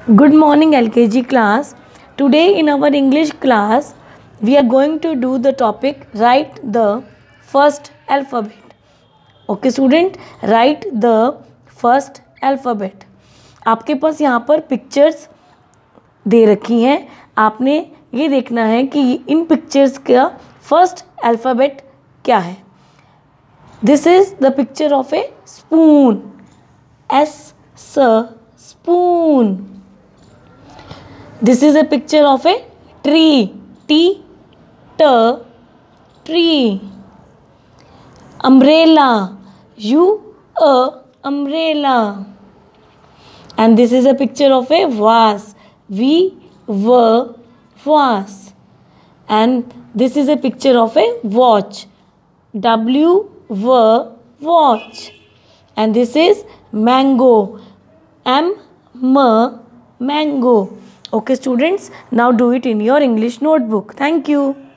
Good morning LKG class. Today in our English class we are going to do the topic write the first alphabet. Okay student, write the first alphabet. आपके पास यहाँ पर pictures दे रखी हैं. आपने ये देखना है कि इन पिक्चर्स का फर्स्ट अल्फ़ाबेट क्या है. This is the picture of a spoon. S spoon. This is a picture of a tree. T tree. Umbrella. Umbrella. And this is a picture of a vase. Vase. And this is a picture of a watch. Watch. And this is mango. Mango. Okay students, now do it in your English notebook. Thank you.